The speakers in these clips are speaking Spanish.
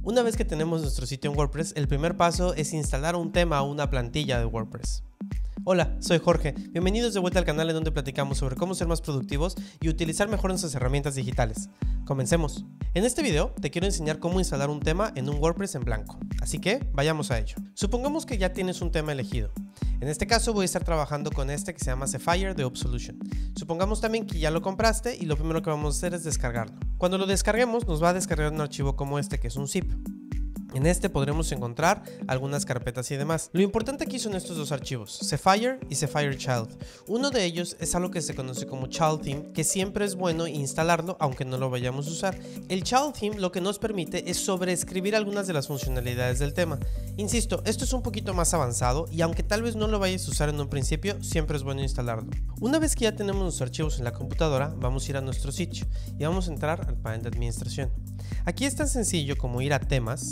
Una vez que tenemos nuestro sitio en WordPress, el primer paso es instalar un tema o una plantilla de WordPress. Hola, soy Jorge, bienvenidos de vuelta al canal en donde platicamos sobre cómo ser más productivos y utilizar mejor nuestras herramientas digitales. Comencemos. En este video te quiero enseñar cómo instalar un tema en un WordPress en blanco, así que vayamos a ello. Supongamos que ya tienes un tema elegido. En este caso voy a estar trabajando con este que se llama Sapphire de Obsolution. Supongamos también que ya lo compraste y lo primero que vamos a hacer es descargarlo. Cuando lo descarguemos nos va a descargar un archivo como este que es un zip. En este podremos encontrar algunas carpetas y demás. Lo importante aquí son estos dos archivos, Sapphire y Sapphire Child. Uno de ellos es algo que se conoce como Child Theme, que siempre es bueno instalarlo aunque no lo vayamos a usar. El Child Theme lo que nos permite es sobreescribir algunas de las funcionalidades del tema. Insisto, esto es un poquito más avanzado y aunque tal vez no lo vayas a usar en un principio, siempre es bueno instalarlo. Una vez que ya tenemos los archivos en la computadora, vamos a ir a nuestro sitio y vamos a entrar al panel de administración. Aquí es tan sencillo como ir a temas,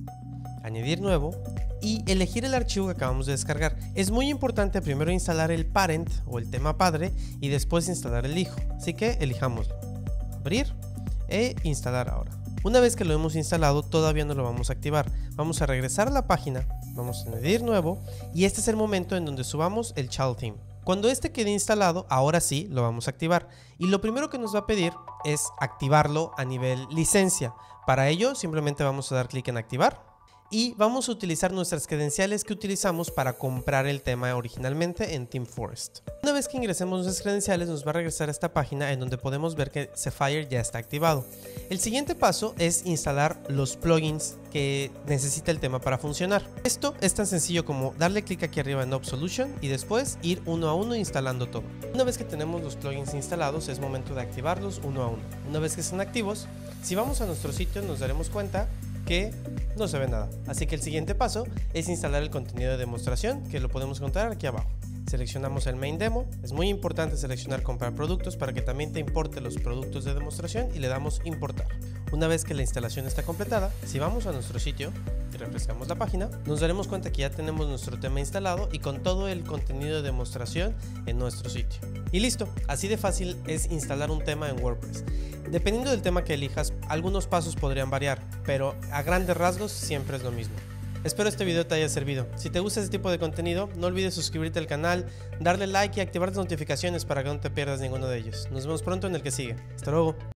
añadir nuevo y elegir el archivo que acabamos de descargar. Es muy importante primero instalar el parent o el tema padre y después instalar el hijo, así que elijámoslo, abrir e instalar ahora. Una vez que lo hemos instalado todavía no lo vamos a activar, vamos a regresar a la página, vamos a añadir nuevo y este es el momento en donde subamos el Child Theme. Cuando este quede instalado, ahora sí lo vamos a activar y lo primero que nos va a pedir es activarlo a nivel licencia. Para ello simplemente vamos a dar clic en activar y vamos a utilizar nuestras credenciales que utilizamos para comprar el tema originalmente en ThemeForest. Una vez que ingresemos nuestras credenciales nos va a regresar a esta página en donde podemos ver que Sapphire ya está activado. El siguiente paso es instalar los plugins que necesita el tema para funcionar. Esto es tan sencillo como darle clic aquí arriba en Obsolution y después ir uno a uno instalando todo. Una vez que tenemos los plugins instalados es momento de activarlos uno a uno. Una vez que estén activos, si vamos a nuestro sitio nos daremos cuenta que no se ve nada, así que el siguiente paso es instalar el contenido de demostración que lo podemos encontrar aquí abajo. Seleccionamos el main demo, es muy importante seleccionar comprar productos para que también te importe los productos de demostración y le damos importar. Una vez que la instalación está completada, si vamos a nuestro sitio y refrescamos la página, nos daremos cuenta que ya tenemos nuestro tema instalado y con todo el contenido de demostración en nuestro sitio. Y listo, así de fácil es instalar un tema en WordPress. Dependiendo del tema que elijas, algunos pasos podrían variar, pero a grandes rasgos siempre es lo mismo. Espero este video te haya servido. Si te gusta este tipo de contenido, no olvides suscribirte al canal, darle like y activar las notificaciones para que no te pierdas ninguno de ellos. Nos vemos pronto en el que sigue. Hasta luego.